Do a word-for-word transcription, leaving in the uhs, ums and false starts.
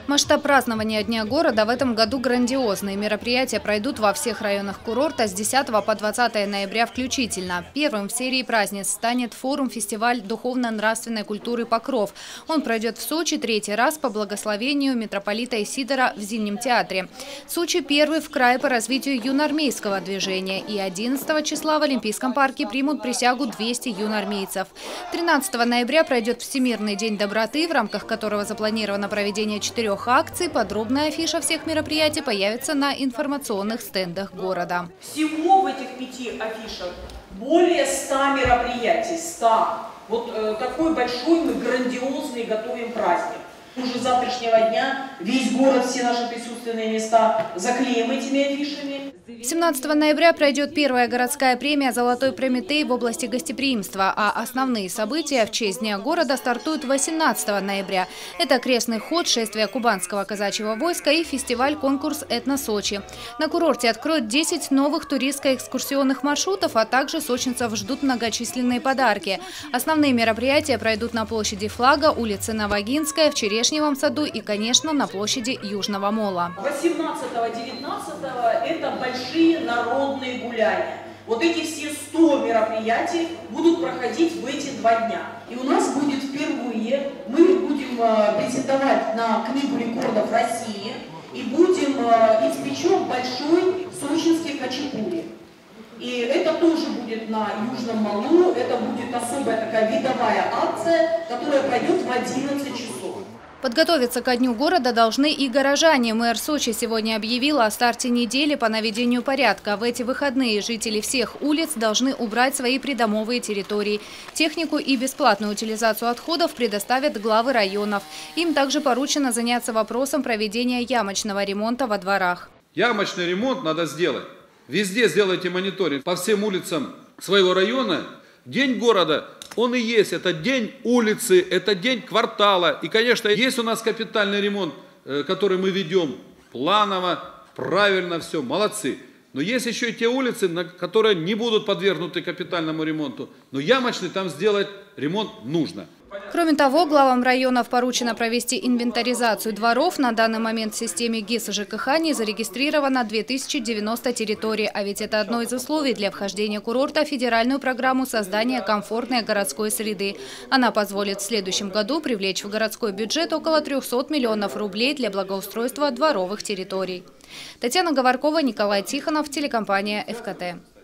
Масштаб празднования Дня города в этом году грандиозный. Мероприятия пройдут во всех районах курорта с десятого по двадцатое ноября включительно. Первым в серии праздниц станет форум-фестиваль духовно-нравственной культуры «Покров». Он пройдет в Сочи третий раз по благословению митрополита Исидора в Зимнем театре. Сочи первый в крае по развитию юноармейского движения. И одиннадцатого числа в Олимпийском парке примут присягу двести юноармейцев. тринадцатого ноября пройдет Всемирный день доброты, в рамках которого запланировано проведение четырех акций. Подробная афиша всех мероприятий появится на информационных стендах города. Всего в этих пяти афишах более ста мероприятий. ста. Вот э, такой большой мы грандиозный готовим праздник. Уже с завтрашнего дня весь город, все наши присутственные места заклеим этими афишами. семнадцатого ноября пройдет первая городская премия «Золотой Прометей» в области гостеприимства, а основные события в честь Дня города стартуют восемнадцатого ноября. Это крестный ход, шествие кубанского казачьего войска и фестиваль-конкурс «Этно-Сочи». На курорте откроют десять новых туристско-экскурсионных маршрутов, а также сочинцев ждут многочисленные подарки. Основные мероприятия пройдут на площади Флага, улице Новогинская, в Черешневом саду и, конечно, на площади Южного мола. восемнадцатого-девятнадцатого это большие народные гуляния. Вот эти все сто мероприятий будут проходить в эти два дня. И у нас будет впервые, мы будем претендовать на книгу рекордов России и будем испечем большой сочинский хачапури. И это тоже будет на Южном молу, это будет особая такая видовая акция, которая пройдет в одиннадцать часов. Подготовиться ко Дню города должны и горожане. Мэр Сочи сегодня объявила о старте недели по наведению порядка. В эти выходные жители всех улиц должны убрать свои придомовые территории. Технику и бесплатную утилизацию отходов предоставят главы районов. Им также поручено заняться вопросом проведения ямочного ремонта во дворах. Ямочный ремонт надо сделать. Везде сделайте мониторинг по всем улицам своего района. День города, он и есть. Это день улицы, это день квартала. И, конечно, есть у нас капитальный ремонт, который мы ведем планово, правильно, все, молодцы. Но есть еще и те улицы, которые не будут подвергнуты капитальному ремонту. Но ямочный там сделать ремонт нужно. Кроме того, главам районов поручено провести инвентаризацию дворов. На данный момент в системе ГИС и ЖКХ не зарегистрировано две тысячи девяносто территорий. А ведь это одно из условий для вхождения курорта в федеральную программу создания комфортной городской среды. Она позволит в следующем году привлечь в городской бюджет около трёхсот миллионов рублей для благоустройства дворовых территорий. Татьяна Говоркова, Николай Тихонов, телекомпания ФКТ.